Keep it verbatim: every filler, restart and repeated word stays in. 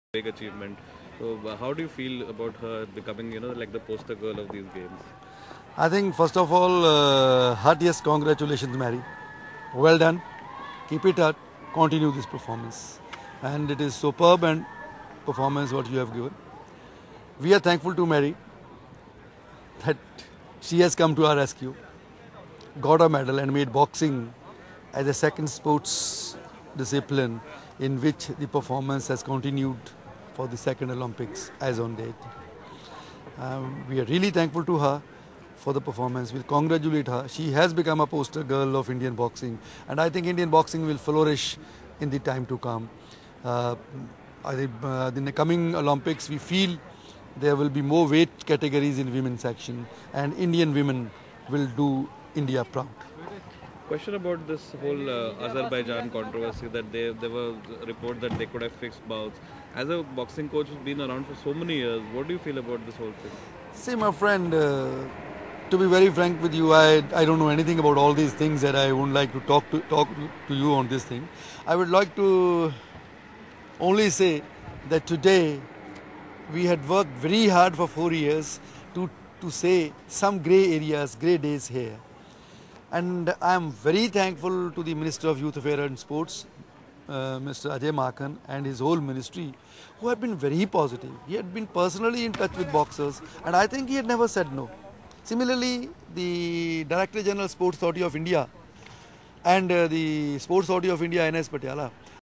big achievement. So uh, how do you feel about her becoming, you know, like the poster girl of these games? I think first of all, uh, heartiest congratulations, Mary. Well done. Keep it up. Continue this performance. And it is superb and performance what you have given. We are thankful to Mary that she has come to our rescue, got a medal and made boxing as a second sports discipline in which the performance has continued for the second Olympics as on date. Um, we are really thankful to her for the performance. We congratulate her. She has become a poster girl of Indian boxing, and I think Indian boxing will flourish in the time to come. Uh, I think uh, in the coming Olympics, we feel there will be more weight categories in women's section, and Indian women will do India proud. Question about this whole uh, Azerbaijan controversy, that they, there were reports that they could have fixed bouts. As a boxing coach who's been around for so many years, what do you feel about this whole thing? See, my friend, uh, to be very frank with you, I, I don't know anything about all these things that I would like to talk to talk to, to you on this thing. I would like to only say that today we had worked very hard for four years to, to say some grey areas, grey days here. And I am very thankful to the Minister of Youth Affairs and Sports, uh, Mister Ajay Makhan, and his whole ministry, who have been very positive. He had been personally in touch with boxers, and I think he had never said no. Similarly, the Director General Sports Authority of India and uh, the Sports Authority of India, N S Patiala,